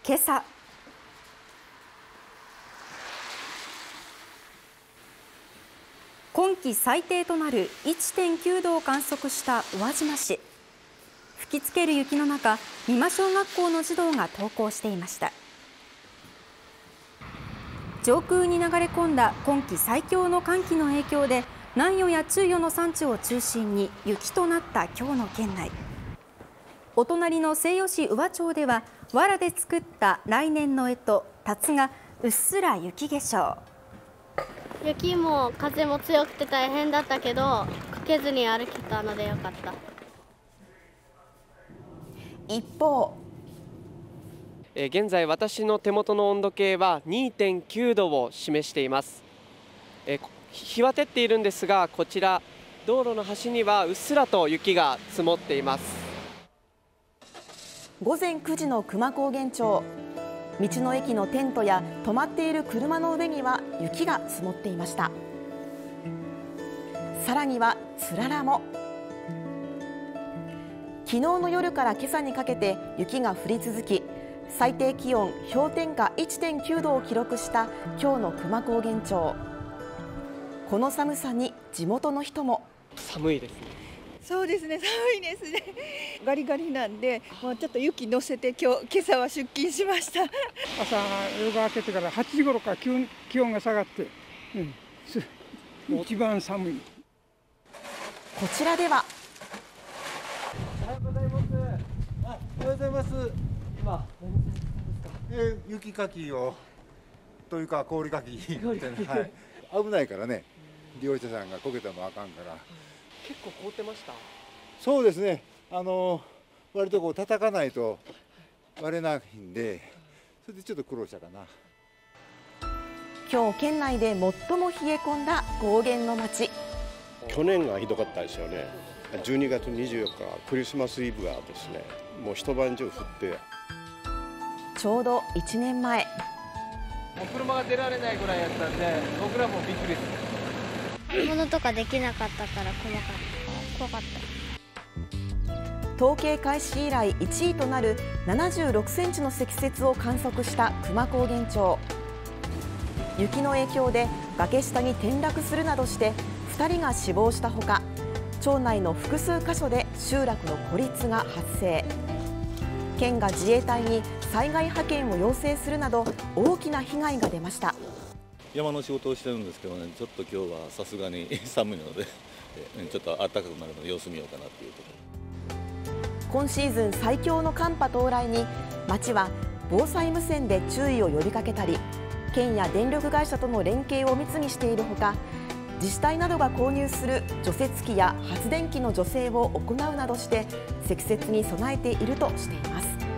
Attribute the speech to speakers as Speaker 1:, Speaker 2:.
Speaker 1: 今朝、今季最低となる 1.9 度を観測した宇和島市。吹きつける雪の中、美馬小学校の児童が登校していました。上空に流れ込んだ今季最強の寒気の影響で、南予や中予の山地を中心に雪となった今日の県内。お隣の西予市宇和町では、藁で作った来年の干支、辰がうっすら雪化粧。
Speaker 2: 雪も風も強くて大変だったけど、かけずに歩けたのでよかった。
Speaker 1: 一方、
Speaker 3: 現在私の手元の温度計は 2.9 度を示しています。日は照っているんですが、こちら道路の端にはうっすらと雪が積もっています。
Speaker 1: 午前9時の久万高原町。道の駅のテントや止まっている車の上には雪が積もっていました。さらにはつららも。昨日の夜から今朝にかけて雪が降り続き、最低気温氷点下 1.9 度を記録した今日の久万高原町。この寒さに地元の人も。
Speaker 3: 寒いですね。
Speaker 4: そうですね、寒いですね。ガリガリなんで、もうちょっと雪乗せて今朝は出勤しました。
Speaker 5: 朝夜が明けてから8時頃から気温が下がって、一番寒い。
Speaker 1: こちらでは。
Speaker 6: おはようございます。おはようございます。今何ですか？雪かきをというか氷かきみたいな、はい、危ないからね。利用者さんがこけてもあかんから。
Speaker 3: 結構凍ってました。
Speaker 6: そうですね。割とこう叩かないと割れないんで、それでちょっと苦労したかな。
Speaker 1: 今日県内で最も冷え込んだ高原の町。
Speaker 7: 去年がひどかったですよね。12月24日クリスマスイブがですね、もう一晩中降って。
Speaker 1: ちょうど1年前。
Speaker 3: お車が出られないぐらいやったんで、僕らもびっくりです。
Speaker 2: 買い物とかできなかったから怖かった。
Speaker 1: 統計開始以来1位となる76センチの積雪を観測した久万高原町。雪の影響で崖下に転落するなどして2人が死亡したほか、町内の複数箇所で集落の孤立が発生。県が自衛隊に災害派遣を要請するなど大きな被害が出ました。
Speaker 8: 山の仕事をしてるんですけどね、ちょっと今日はさすがに寒いので、ちょっと暖かくなるので様子見ようかなというところ。
Speaker 1: 今シーズン最強の寒波到来に、町は防災無線で注意を呼びかけたり、県や電力会社との連携を密にしているほか、自治体などが購入する除雪機や発電機の助成を行うなどして積雪に備えているとしています。